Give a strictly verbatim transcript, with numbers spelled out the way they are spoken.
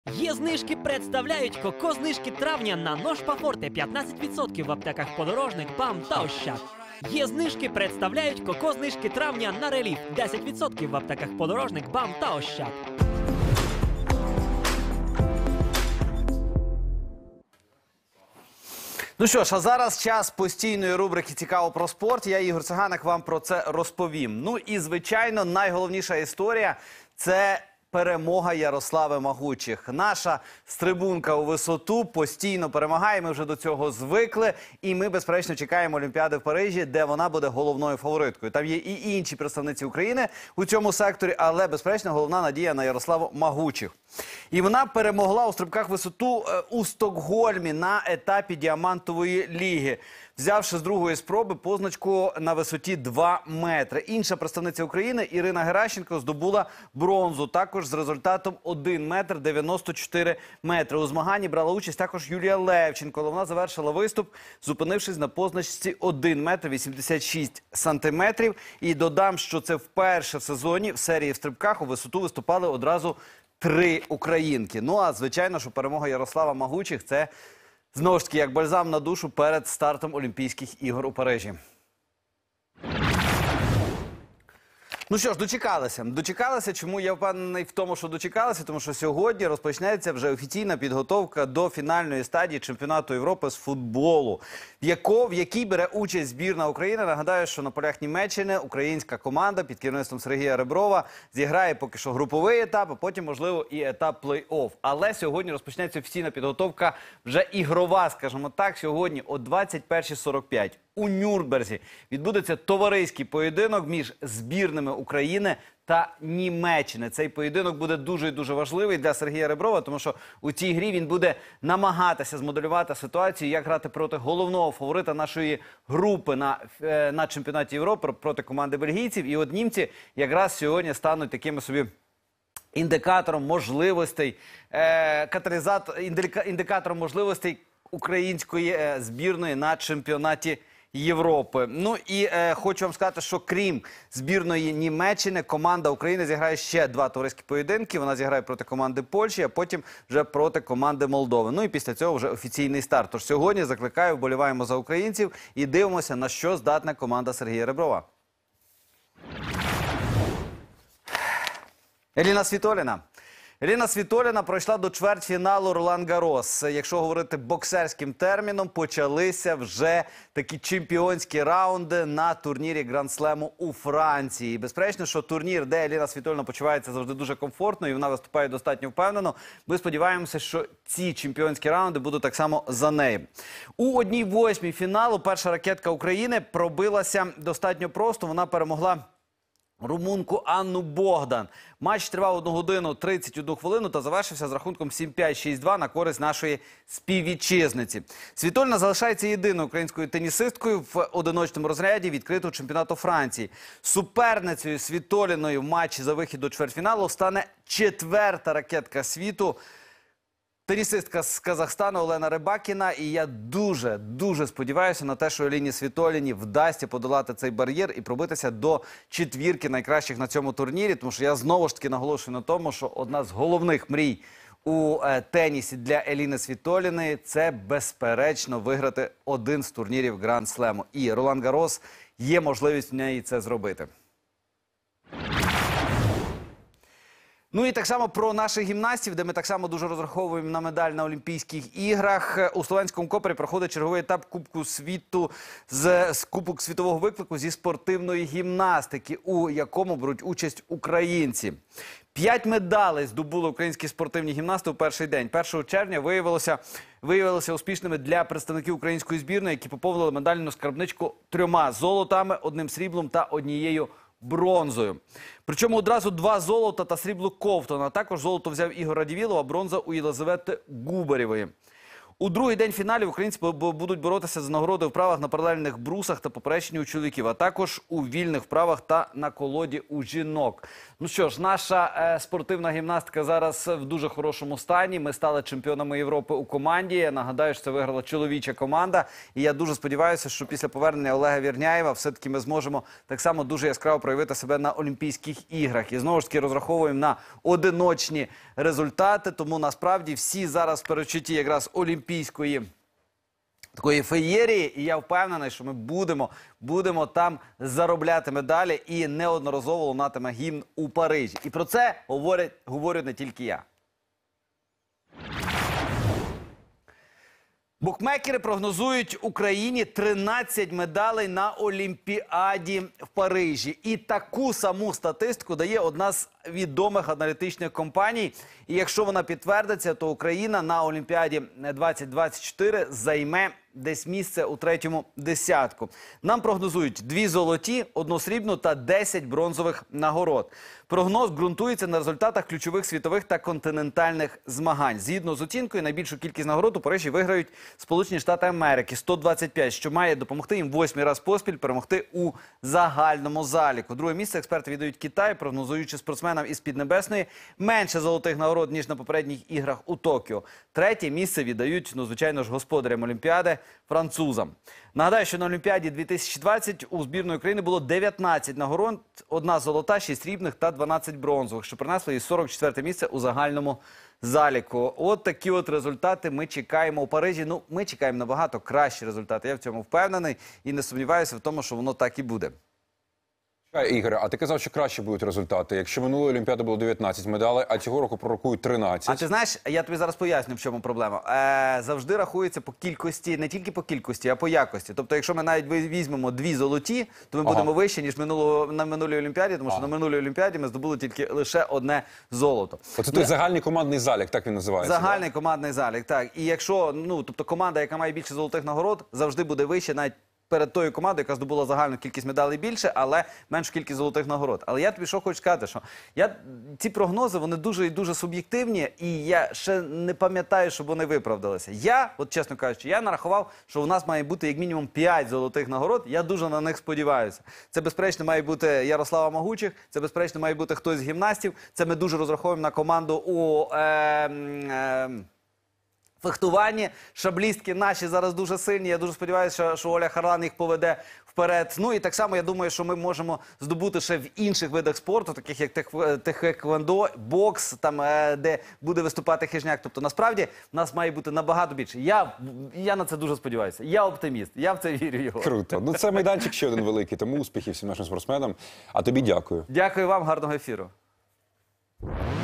Є знижки представляють коко-знижки травня на нож Пафорте п'ятнадцять відсотків в аптеках Подорожник, БАМ та Ощад. Є знижки представляють коко-знижки травня на Реліф десять відсотків в аптеках Подорожник, БАМ та Ощад. Ну що ж, а зараз час постійної рубрики «Цікаво про спорт». Я, Ігор Циганик, вам про це розповім. Ну і, звичайно, найголовніша історія – це перемога Ярослави Магучих. Наша стрибунка у висоту постійно перемагає, ми вже до цього звикли. І ми, безперечно, чекаємо Олімпіади в Парижі, де вона буде головною фавориткою. Там є і інші представниці України у цьому секторі, але, безперечно, головна надія на Ярославу Магучих. І вона перемогла у стрибках висоту у Стокгольмі на етапі діамантової ліги, взявши з другої спроби позначку на висоті два метри. Інша представниця України Ірина Геращенко здобула бронзу, також з результатом один метр дев'яносто чотири метри. У змаганні брала участь також Юлія Левченко, але вона завершила виступ, зупинившись на позначці один метр вісімдесят шість сантиметрів. І додам, що це вперше в сезоні в серії в стрибках у висоту виступали одразу три українки. Ну а, звичайно, що перемога Ярослава Магучих – це, знову ж таки, як бальзам на душу перед стартом Олімпійських ігор у Парижі. Ну що ж, дочекалися. Дочекалися. Чому я впевнений в тому, що дочекалися? Тому що сьогодні розпочнеться вже офіційна підготовка до фінальної стадії чемпіонату Європи з футболу, в, яко, в якій бере участь збірна України. Нагадаю, що на полях Німеччини українська команда під керівництвом Сергія Реброва зіграє поки що груповий етап, а потім, можливо, і етап плей-офф. Але сьогодні розпочнеться офіційна підготовка вже ігрова, скажімо так. Сьогодні о двадцять першій сорок п'ять у Нюрнберзі відбудеться товариський поєдинок між збірними України та Німеччини. Цей поєдинок буде дуже і дуже важливий для Сергія Реброва, тому що у цій грі він буде намагатися змоделювати ситуацію, як грати проти головного фаворита нашої групи на, на чемпіонаті Європи, проти команди бельгійців. І от німці якраз сьогодні стануть такими собі індикатором можливостей, е, каталізатор, індикатором можливостей української е, збірної на чемпіонаті Європи. Ну і е, хочу вам сказати, що крім збірної Німеччини, команда України зіграє ще два товариські поєдинки. Вона зіграє проти команди Польщі, а потім вже проти команди Молдови. Ну і після цього вже офіційний старт. Тож сьогодні закликаю, вболіваємо за українців і дивимося, на що здатна команда Сергія Реброва. Еліна Світоліна. Еліна Світоліна пройшла до чвертьфіналу Ролан-Гарос. Якщо говорити боксерським терміном, почалися вже такі чемпіонські раунди на турнірі Гранд-слему у Франції. І безперечно, що турнір, де Еліна Світоліна почувається завжди дуже комфортно і вона виступає достатньо впевнено, ми сподіваємося, що ці чемпіонські раунди будуть так само за нею. У одній восьмій фіналу перша ракетка України пробилася достатньо просто. Вона перемогла румунку Анну Богдан. Матч тривав одну годину тридцять одну хвилину та завершився з рахунком сім п'ять шість два на користь нашої співвітчизниці. Світоліна залишається єдиною українською тенісисткою в одиночному розряді відкритого чемпіонату Франції. Суперницею Світоліною в матчі за вихід до чвертьфіналу стане четверта ракетка світу, тенісистка з Казахстану Олена Рибакіна. І я дуже, дуже сподіваюся на те, що Еліні Світоліні вдасться подолати цей бар'єр і пробитися до четвірки найкращих на цьому турнірі. Тому що я знову ж таки наголошую на тому, що одна з головних мрій у е, тенісі для Еліни Світоліної – це, безперечно, виграти один з турнірів Гранд-слему. І Ролан-Гарос є можливість в неї це зробити. Ну і так само про наших гімнастів, де ми так само дуже розраховуємо на медаль на Олімпійських іграх. У Словенському Копері проходить черговий етап Кубку світу з, з Кубок світового виклику зі спортивної гімнастики, у якому беруть участь українці. П'ять медалей здобули українські спортивні гімнасти у перший день. першого червня виявилося, виявилося успішними для представників української збірної, які поповнили медальну скарбничку трьома золотами, одним сріблом та однією бронзою. Причому одразу два золота та срібло Ковтона. Також золото взяв Ігор Радівілов, а бронза у Єлизавети Губарєвої. У другий день фіналів українці бо- бо- будуть боротися за нагороди в вправах на паралельних брусах та поперечині у чоловіків, а також у вільних вправах та на колоді у жінок. Ну що ж, наша е, спортивна гімнастика зараз в дуже хорошому стані. Ми стали чемпіонами Європи у команді. Я нагадаю, що це виграла чоловіча команда. І я дуже сподіваюся, що після повернення Олега Вірняєва все-таки ми зможемо так само дуже яскраво проявити себе на Олімпійських іграх. І знову ж таки розраховуємо на одиночні результати. Тому насправді всі зараз в передчутті якраз олімпійської такої феєрії, і я впевнений, що ми будемо, будемо там заробляти медалі і неодноразово лунатиме гімн у Парижі. І про це говорять, говорю не тільки я. Букмекери прогнозують Україні тринадцять медалей на Олімпіаді в Парижі. І таку саму статистику дає одна з відомих аналітичних компаній. І якщо вона підтвердиться, то Україна на Олімпіаді двадцять двадцять чотири займе десь місце у третьому десятку. Нам прогнозують дві золоті, одну срібну та десять бронзових нагород. Прогноз ґрунтується на результатах ключових світових та континентальних змагань. Згідно з оцінкою, найбільшу кількість нагород у Парижі виграють Сполучені Штати Америки – сто двадцять п'ять, що має допомогти їм восьмий раз поспіль перемогти у загальному заліку. Друге місце експерти віддають Китаю, прогнозуючи спортсменам із Піднебесної менше золотих нагород, ніж на попередніх іграх у Токіо. Третє місце віддають, ну, звичайно ж, господарям Олімпіади – французам. Нагадаю, що на Олімпіаді дві тисячі двадцять у збірної України було дев'ятнадцять нагород, одна золота, шість срібних та дванадцять бронзових, що принесло їй сорок четверте місце у загальному заліку. От такі от результати ми чекаємо у Парижі. Ну, ми чекаємо набагато кращі результати. Я в цьому впевнений і не сумніваюся в тому, що воно так і буде. Чекай, Ігоре, а ти казав, що краще будуть результати. Якщо минулої Олімпіади було дев'ятнадцять медалей, а цього року пророкують тринадцять. А ти знаєш, я тобі зараз поясню, в чому проблема. Е, завжди рахується по кількості, не тільки по кількості, а по якості. Тобто, якщо ми навіть візьмемо дві золоті, то ми Ага. будемо вище, ніж минулого, на минулій Олімпіаді, тому що Ага. на минулій Олімпіаді ми здобули тільки лише одне золото. Оце той загальний командний залік, так він називається. Загальний командний залік, так. І якщо, ну, тобто команда, яка має більше золотих нагород, завжди буде вище навіть перед тою командою, яка здобула загальну кількість медалей більше, але меншу кількість золотих нагород. Але я тобі що хочу сказати, що я, ці прогнози, вони дуже і дуже суб'єктивні, і я ще не пам'ятаю, щоб вони виправдалися. Я, от чесно кажучи, я нарахував, що у нас має бути як мінімум п'ять золотих нагород, я дуже на них сподіваюся. Це, безперечно, має бути Ярослава Магучих, це, безперечно, має бути хтось з гімнастів, це ми дуже розраховуємо на команду у... Е, е, фехтуванні. Шаблістки наші зараз дуже сильні. Я дуже сподіваюся, що, що Оля Харлан їх поведе вперед. Ну і так само я думаю, що ми можемо здобути ще в інших видах спорту, таких як тхеквондо, бокс, там, е, де буде виступати Хижняк. Тобто, насправді, в нас має бути набагато більше. Я, я на це дуже сподіваюся. Я оптиміст. Я в це вірю, Єгор. Круто. Ну це майданчик ще один великий, тому успіхів всім нашим спортсменам. А тобі дякую. Дякую вам, гарного ефіру.